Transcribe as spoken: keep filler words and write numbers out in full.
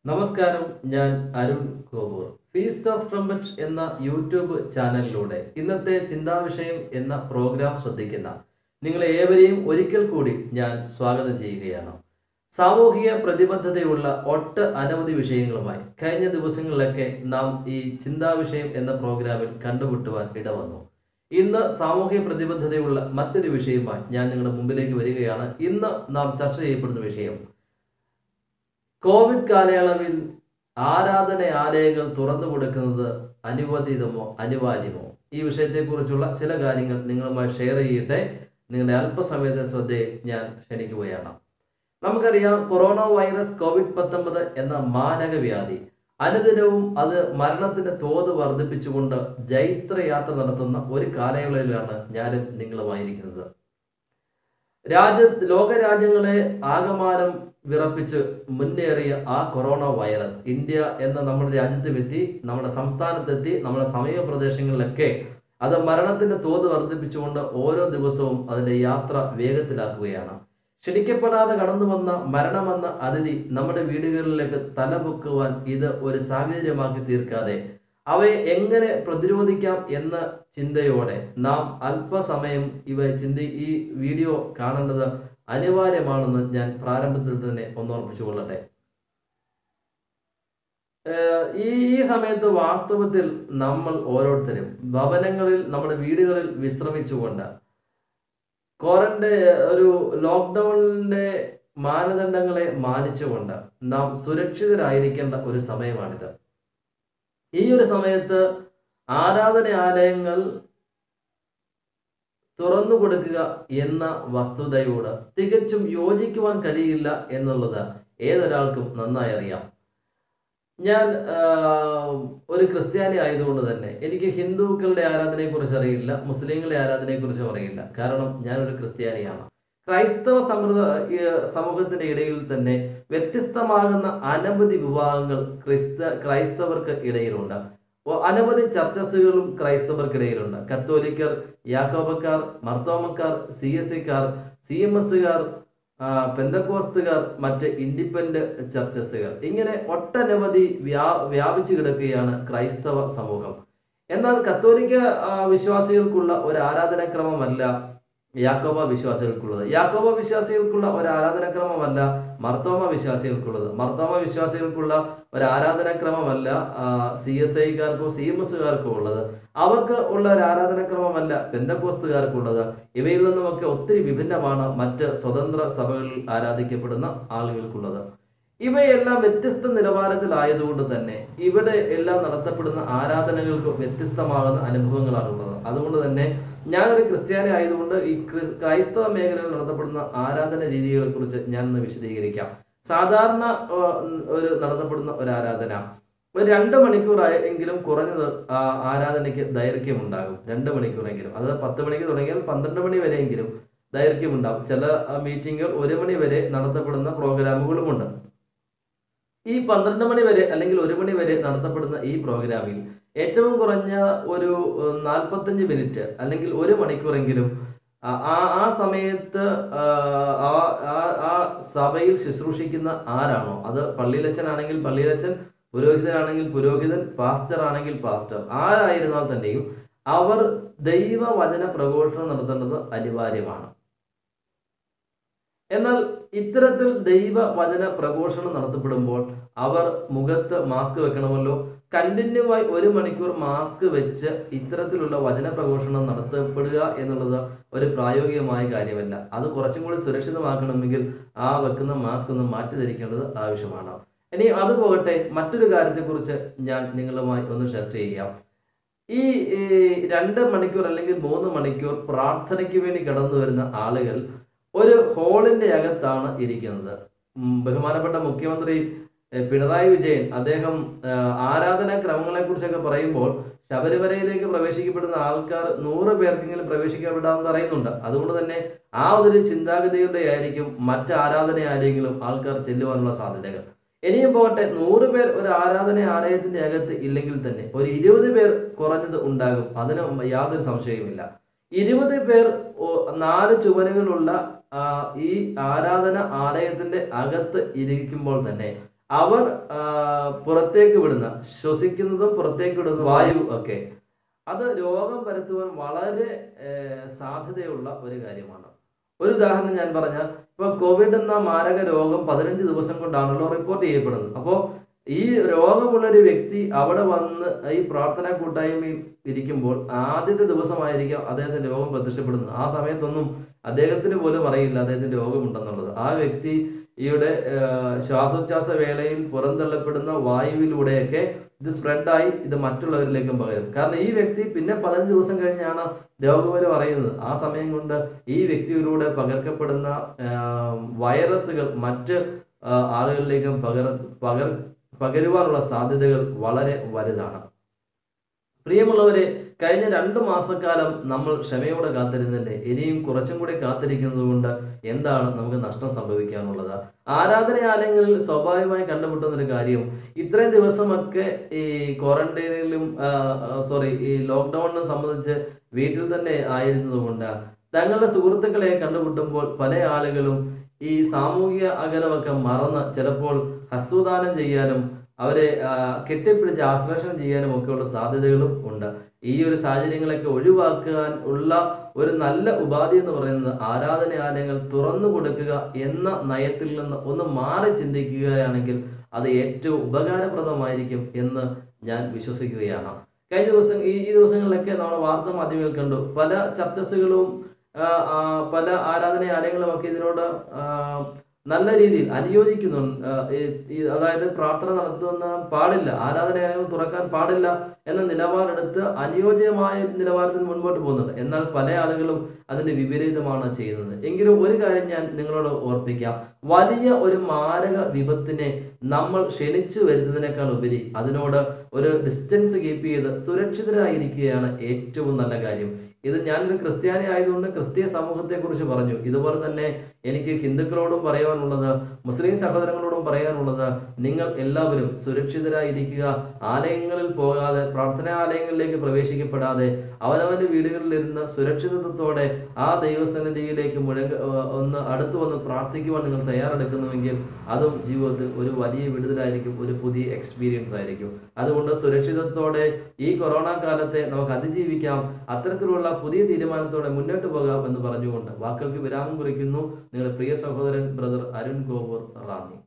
നമസ്കാരം, ഞാൻ Arun Kovoor. Feast of trumpet എന്ന യൂട്യൂബ് ചാനലിലൂടെ ഇന്നത്തെ ചിന്താവിഷയം എന്ന പ്രോഗ്രാം ശ്രദ്ധിക്കുന്ന നിങ്ങളെ ഏവരെയും ഒരിക്കൽ കൂടി ഞാൻ സ്വാഗതം ചെയ്യുകയാണ്. സാമൂഹിക പ്രതിബദ്ധതയുള്ള ഒട്ട് അനവധി വിഷയങ്ങളുമായി കഴിഞ്ഞ ദിവസങ്ങളിലൊക്കെ നാം ഈ ചിന്താവിഷയം എന്ന പ്രോഗ്രാമിൽ കണ്ടുമുട്ടുവാൻ ഇടവന്നു. ഇന്ന് സാമൂഹിക പ്രതിബദ്ധതയുള്ള മറ്റൊരു വിഷയവുമായി ഞാൻ നിങ്ങളുടെ മുമ്പിലേക്ക് വരികയാണ്. ഇന്ന് നാം ചർച്ച ചെയ്യപ്പെടുന്ന വിഷയം കോവിഡ് കാലയളവിൽ ആരാധനാലയങ്ങൾ തുറന്നു കൊടുക്കുന്നത് അനുവദിതമോ അനിവാര്യമോ? ഈ വിഷയത്തെക്കുറിച്ചുള്ള ചില കാര്യങ്ങൾ നിങ്ങളുമായി ഷെയർ ചെയ്യട്ടെ. നിങ്ങളുടെ അല്പസമയത്തെ ശ്രദ്ധയെ ഞാൻ ക്ഷണിക്കുകയാണ്. നമുക്കറിയാം, കൊറോണ വൈറസ് കോവിഡ് പത്തൊമ്പത് എന്ന മാരകവ്യാധി അനുദിനവും അത് മരണത്തിന്റെ തോത് വർദ്ധിപ്പിച്ചുകൊണ്ട് ജൈത്രയാത്ര നടത്തുന്ന ഒരു കാലയളവിലാണ് ഞാനും നിങ്ങളുമായിരിക്കുന്നത്. രാജ്യ ലോകരാജ്യങ്ങളെ ആകമാനം വിറപ്പിച്ച് മുന്നേറിയ ആ കൊറോണ വൈറസ് ഇന്ത്യ എന്ന നമ്മുടെ രാജ്യത്തുമെത്തി, നമ്മുടെ സംസ്ഥാനത്തെത്തി, നമ്മുടെ സമീപ പ്രദേശങ്ങളിലൊക്കെ അത് മരണത്തിന്റെ തോത് വർദ്ധിപ്പിച്ചുകൊണ്ട് ഓരോ ദിവസവും അതിന്റെ യാത്ര വേഗത്തിലാക്കുകയാണ്. ക്ഷണിക്കപ്പെടാതെ കടന്നു വന്ന മരണമെന്ന അതിഥി നമ്മുടെ വീടുകളിലേക്ക് തലപൊക്കുവാൻ ഇത് ഒരു സാഹചര്യമാക്കി തീർക്കാതെ അവയെ എങ്ങനെ പ്രതിരോധിക്കാം എന്ന ചിന്തയോടെ നാം അല്പസമയം ഇവ ചിന്തി ഈ വീഡിയോ കാണേണ്ടത് അനിവാര്യമാണെന്ന് ഞാൻ പ്രാരംഭത്തിൽ തന്നെ ഒന്നോർപ്പിച്ചു കൊള്ളട്ടെ. ഈ ഈ സമയത്ത് വാസ്തവത്തിൽ നമ്മൾ ഓരോരുത്തരും ഭവനങ്ങളിൽ, നമ്മുടെ വീടുകളിൽ വിശ്രമിച്ചുകൊണ്ട് ക്വാറന്റൈ ഒരു ലോക്ക്ഡൗണിന്റെ മാനദണ്ഡങ്ങളെ മാനിച്ചുകൊണ്ട് നാം സുരക്ഷിതരായിരിക്കേണ്ട ഒരു സമയമാണിത്. ഈ ഒരു സമയത്ത് ആരാധനാലയങ്ങൾ തുറന്നു കൊടുക്കുക എന്ന വസ്തുതയോട് തികച്ചും യോജിക്കുവാൻ കഴിയില്ല എന്നുള്ളത് ഏതൊരാൾക്കും നന്നായി അറിയാം. ഞാൻ ഒരു ക്രിസ്ത്യാനി ആയതുകൊണ്ട് തന്നെ എനിക്ക് ഹിന്ദുക്കളുടെ ആരാധനയെക്കുറിച്ച് അറിയില്ല, മുസ്ലിങ്ങളുടെ ആരാധനയെക്കുറിച്ചും അറിയില്ല. കാരണം ഞാനൊരു ക്രിസ്ത്യാനിയാണ്. ക്രൈസ്തവ സമൃദ്ധ സമൂഹത്തിന്റെ ഇടയിൽ തന്നെ വ്യത്യസ്തമാകുന്ന അനവധി വിഭാഗങ്ങൾ ക്രിസ്ത ക്രൈസ്തവർക്ക് ഇടയിലുണ്ട്. അനവധി ചർച്ചസുകളും ക്രൈസ്തവർക്കിടയിലുണ്ട്. കത്തോലിക്കർ, യാക്കോബക്കാർ, മർത്തോമക്കാർ, സി എസ് സിക്കാർ, സി എം എസുകാർ, പെന്തക്കോസ്തുകാർ, മറ്റ് ഇൻഡിപെൻഡന്റ് ചർച്ചസുകൾ, ഇങ്ങനെ ഒട്ടനവധി വ്യാ വ്യാപിച്ചു കിടക്കുകയാണ് ക്രൈസ്തവ സമൂഹം. എന്നാൽ കത്തോലിക്ക വിശ്വാസികൾക്കുള്ള ഒരു ആരാധനാക്രമമല്ല യാക്കോബ വിശ്വാസികൾക്കുള്ളത്. യാക്കോബ വിശ്വാസികൾക്കുള്ള ഒരു ആരാധനാക്രമമല്ല മർത്തോമ വിശ്വാസികൾക്കുള്ളത്. മർത്തോമ വിശ്വാസികൾക്കുള്ള ഒരു ആരാധനാക്രമമല്ല സി എസ് ഐക്കാർക്കോ സി എം എസുകാർക്കോ ഉള്ളത്. അവർക്ക് ഉള്ള ഒരു ആരാധനാക്രമമല്ല പെന്തക്കോസ്തുകാർക്കുള്ളത്. ഇവയിൽ നിന്നുമൊക്കെ ഒത്തിരി വിഭിന്നമാണ് മറ്റ് സ്വതന്ത്ര സഭകളിൽ ആരാധിക്കപ്പെടുന്ന ആളുകൾക്കുള്ളത്. ഇവയെല്ലാം വ്യത്യസ്ത നിലവാരത്തിലായതുകൊണ്ട് തന്നെ ഇവിടെ എല്ലാം നടത്തപ്പെടുന്ന ആരാധനകൾക്ക് വ്യത്യസ്തമാകുന്ന അനുഭവങ്ങളാണുള്ളത്. അതുകൊണ്ട് തന്നെ ഞാനൊരു ക്രിസ്ത്യാനി ആയതുകൊണ്ട് ഈ ക്രൈസ്തവ മേഖലയിൽ നടത്തപ്പെടുന്ന ആരാധന രീതികളെ കുറിച്ച് ഞാൻ ഒന്ന് വിശദീകരിക്കാം. സാധാരണ ഒരു നടത്തപ്പെടുന്ന ഒരു ആരാധന ഒരു രണ്ട് മണിക്കൂർ എങ്കിലും കുറഞ്ഞത് ആരാധനയ്ക്ക് ദൈർഘ്യം ഉണ്ടാകും. രണ്ട് മണിക്കൂറെങ്കിലും, അത് പത്ത് മണിക്ക് തുടങ്ങിയാൽ പന്ത്രണ്ട് മണി വരെയെങ്കിലും ദൈർഘ്യം ഉണ്ടാകും. ചില മീറ്റിങ്ങുകൾ ഒരു മണി വരെ നടത്തപ്പെടുന്ന പ്രോഗ്രാമുകളുമുണ്ട്. ഈ പന്ത്രണ്ട് മണി വരെ അല്ലെങ്കിൽ ഒരു മണി വരെ നടത്തപ്പെടുന്ന ഈ പ്രോഗ്രാമിൽ ഏറ്റവും കുറഞ്ഞ ഒരു നാൽപ്പത്തഞ്ച് മിനിറ്റ് അല്ലെങ്കിൽ ഒരു മണിക്കൂറെങ്കിലും ആ ആ സമയത്ത് ആ സഭയിൽ ശുശ്രൂഷിക്കുന്ന ആരാണോ, അത് പള്ളിയിലച്ചനാണെങ്കിൽ പള്ളിയിലച്ചൻ, പുരോഹിതനാണെങ്കിൽ പുരോഹിതൻ, പാസ്റ്റർ ആണെങ്കിൽ പാസ്റ്റർ, ആരായിരുന്നാൽ തന്നെയും അവർ ദൈവവചന പ്രഘോഷണം നടത്തേണ്ടത് അനിവാര്യമാണ്. എന്നാൽ ഇത്തരത്തിൽ ദൈവവചന പ്രഘോഷണം നടത്തപ്പെടുമ്പോൾ അവർ മുഖത്ത് മാസ്ക് വെക്കണമല്ലോ. കണ്ടിന്യൂ ആയി ഒരു മണിക്കൂർ മാസ്ക് വെച്ച് ഇത്തരത്തിലുള്ള വചന പ്രഘോഷണം നടത്തപ്പെടുക എന്നുള്ളത് ഒരു പ്രായോഗികമായ കാര്യമല്ല. അത് കുറച്ചും കൂടി സുരക്ഷിതമാക്കണമെങ്കിൽ ആ വെക്കുന്ന മാസ്ക് ഒന്ന് മാറ്റി ധരിക്കേണ്ടത് ആവശ്യമാണ്. ഇനി അത് പോകട്ടെ, മറ്റൊരു കാര്യത്തെക്കുറിച്ച് ഞാൻ നിങ്ങളുമായി ഒന്ന് ചർച്ച ചെയ്യാം. ഈ രണ്ട് മണിക്കൂർ അല്ലെങ്കിൽ മൂന്ന് മണിക്കൂർ പ്രാർത്ഥനയ്ക്ക് വേണ്ടി കടന്നു വരുന്ന ആളുകൾ ഒരു ഹോളിന്റെ അകത്താണ് ഇരിക്കുന്നത്. ബഹുമാനപ്പെട്ട മുഖ്യമന്ത്രി പിണറായി വിജയൻ അദ്ദേഹം ആരാധനാ ക്രമങ്ങളെ കുറിച്ചൊക്കെ പറയുമ്പോൾ ശബരിമലയിലേക്ക് പ്രവേശിക്കപ്പെടുന്ന ആൾക്കാർ നൂറ് പേർക്കെങ്കിലും പ്രവേശിക്കപ്പെടാമെന്ന് പറയുന്നുണ്ട്. അതുകൊണ്ട് തന്നെ ആ ഒരു ചിന്താഗതിയുടെ ആയിരിക്കും മറ്റ് ആരാധനാലയങ്ങളും ആൾക്കാർ ചെല്ലുവാനുള്ള സാധ്യതകൾ. ഇനിയും പോകട്ടെ, നൂറ് പേർ ഒരു ആരാധന ആലയത്തിന്റെ അകത്ത് ഇല്ലെങ്കിൽ തന്നെ ഒരു ഇരുപത് പേർ കുറഞ്ഞത് ഉണ്ടാകും. അതിന് യാതൊരു സംശയവുമില്ല. ഇരുപത് പേർ നാല് ചുവരുകളുള്ള ഈ ആരാധന ആലയത്തിന്റെ അകത്ത് ഇരിക്കുമ്പോൾ തന്നെ അവർ പുറത്തേക്ക് വിടുന്ന ശ്വസിക്കുന്നതും പുറത്തേക്ക് വിടുന്ന വായു ഒക്കെ അത് രോഗം പരത്തുവാൻ വളരെ സാധ്യതയുള്ള ഒരു കാര്യമാണ്. ഒരു ഉദാഹരണം ഞാൻ പറഞ്ഞാൽ, ഇപ്പൊ കോവിഡ് എന്ന മാരക രോഗം പതിനഞ്ച് ദിവസം കൊണ്ടാണല്ലോ റിപ്പോർട്ട് ചെയ്യപ്പെടുന്നത്. അപ്പോൾ ഈ രോഗമുള്ളൊരു വ്യക്തി അവിടെ വന്ന് ഈ പ്രാർത്ഥനാ കൂട്ടായ്മയിൽ ഇരിക്കുമ്പോൾ ആദ്യത്തെ ദിവസമായിരിക്കാം അദ്ദേഹത്തിന് രോഗം പ്രത്യക്ഷപ്പെടുന്നത്. ആ സമയത്തൊന്നും അദ്ദേഹത്തിന് പോലും അറിയില്ല അദ്ദേഹത്തിന് രോഗമുണ്ടെന്നുള്ളത്. ആ വ്യക്തി ഈയുടെ ശ്വാസോച്ഛ്വാസ വേളയിൽ പുറന്തള്ളപ്പെടുന്ന വായുവിലൂടെയൊക്കെ ഇത് സ്പ്രെഡായി ഇത് മറ്റുള്ളവരിലേക്കും പകരും. കാരണം ഈ വ്യക്തി പിന്നെ പതിനഞ്ച് ദിവസം കഴിഞ്ഞാണ് രോഗവിവരം അറിയുന്നത്. ആ സമയം കൊണ്ട് ഈ വ്യക്തിയിലൂടെ പകർക്കപ്പെടുന്ന വൈറസുകൾ മറ്റ് ആളുകളിലേക്കും പകർ പകർ പകരുവാനുള്ള സാധ്യതകൾ വളരെ വലുതാണ്. പ്രിയമുള്ളവരെ, കഴിഞ്ഞ രണ്ട് മാസക്കാലം നമ്മൾ ക്ഷമയോടെ കാത്തിരുന്നില്ലേ? ഇനിയും കുറച്ചും കൂടി കാത്തിരിക്കുന്നത് കൊണ്ട് എന്താണ് നമുക്ക് നഷ്ടം സംഭവിക്കാനുള്ളത്? ആരാധനാലയങ്ങളിൽ സ്വാഭാവികമായി കണ്ടുമുട്ടുന്ന ഒരു കാര്യം, ഇത്രയും ദിവസമൊക്കെ ഈ ക്വാറന്റൈനിലും സോറി ഈ ലോക്ക്ഡൌണിനെ സംബന്ധിച്ച് വീട്ടിൽ തന്നെ ആയിരുന്നത് കൊണ്ട് തങ്ങളുടെ സുഹൃത്തുക്കളെ കണ്ടുമുട്ടുമ്പോൾ പല ആളുകളും ഈ സാമൂഹിക അകലമൊക്കെ മറന്ന് ചിലപ്പോൾ ഹസ്തദാനം ചെയ്യാനും അവരെ കെട്ടിപ്പിടിച്ച് ആശ്ലേഷണം ചെയ്യാനും ഒക്കെയുള്ള സാധ്യതകളും ഉണ്ട്. ഈ ഒരു സാഹചര്യങ്ങളൊക്കെ ഒഴിവാക്കാൻ ഉള്ള ഒരു നല്ല ഉപാധി എന്ന് പറയുന്നത് ആരാധനാലയങ്ങൾ തുറന്നു കൊടുക്കുക എന്ന നയത്തിൽ നിന്ന് ഒന്ന് മാറി ചിന്തിക്കുകയാണെങ്കിൽ അത് ഏറ്റവും ഉപകാരപ്രദമായിരിക്കും എന്ന് ഞാൻ വിശ്വസിക്കുകയാണ്. കഴിഞ്ഞ ദിവസം ഈ ഈ ദിവസങ്ങളിലൊക്കെ നമ്മൾ വാർത്താ മാധ്യമങ്ങൾ കണ്ടു, പല ചർച്ചസുകളും പല ആരാധനാലയങ്ങളും ഒക്കെ ഇതിനോട് നല്ല രീതിയിൽ അനുയോജിക്കുന്നുണ്ട്. അതായത് പ്രാർത്ഥന നടത്തുന്ന പാടില്ല, ആരാധനാലയങ്ങൾ തുറക്കാൻ പാടില്ല എന്ന നിലപാടെടുത്ത് അനുയോജ്യമായ നിലവാരത്തിൽ മുൻപോട്ട് പോകുന്നുണ്ട്. എന്നാൽ പല ആളുകളും അതിന്റെ വിപരീതമാണ് ചെയ്യുന്നത്. എങ്കിലും ഒരു കാര്യം ഞാൻ നിങ്ങളോട് ഓർപ്പിക്കാം, വലിയ ഒരു മാരക വിപത്തിനെ നമ്മൾ ക്ഷണിച്ചു വരുന്നതിനേക്കാൾ ഉപരി അതിനോട് ഒരു ഡിസ്റ്റൻസ് കീപ്പ് ചെയ്ത് സുരക്ഷിതരായിരിക്കുകയാണ് ഏറ്റവും നല്ല കാര്യം. ഇത് ഞാനൊരു ക്രിസ്ത്യാനി ആയതുകൊണ്ട് ക്രിസ്തീയ സമൂഹത്തെ കുറിച്ച് പറഞ്ഞു. ഇതുപോലെ തന്നെ എനിക്ക് ഹിന്ദുക്കളോടും പറയാനുള്ളത്, മുസ്ലിം സഹോദരങ്ങളോടും പറയാനുള്ളത്, നിങ്ങൾ എല്ലാവരും സുരക്ഷിതരായിരിക്കുക. ആലയങ്ങളിൽ പോകാതെ, പ്രാർത്ഥനാലയങ്ങളിലേക്ക് പ്രവേശിക്കപ്പെടാതെ അവനവന്റെ വീടുകളിലിരുന്ന് സുരക്ഷിതത്വത്തോടെ ആ ദൈവസന്നിധിയിലേക്ക് മുഴങ്ങ ഒന്ന് അടുത്തു വന്ന് പ്രാർത്ഥിക്കുവാൻ നിങ്ങൾ തയ്യാറെടുക്കുന്നുവെങ്കിൽ അതും ജീവിതത്തിൽ ഒരു വലിയ വിടുതലായിരിക്കും, ഒരു പുതിയ എക്സ്പീരിയൻസ് ആയിരിക്കും. അതുകൊണ്ട് സുരക്ഷിതത്തോടെ ഈ കൊറോണ കാലത്തെ നമുക്ക് അതിജീവിക്കാം. അത്തരത്തിലുള്ള പുതിയ തീരുമാനത്തോടെ മുന്നോട്ട് പോകാം എന്ന് പറഞ്ഞുകൊണ്ട് വാക്കുകൾക്ക് വിരാമം കുറിക്കുന്നു. നിങ്ങളുടെ പ്രിയ സഹോദരൻ ബ്രദർ അരുൺ കോവൂർ റാന്നി.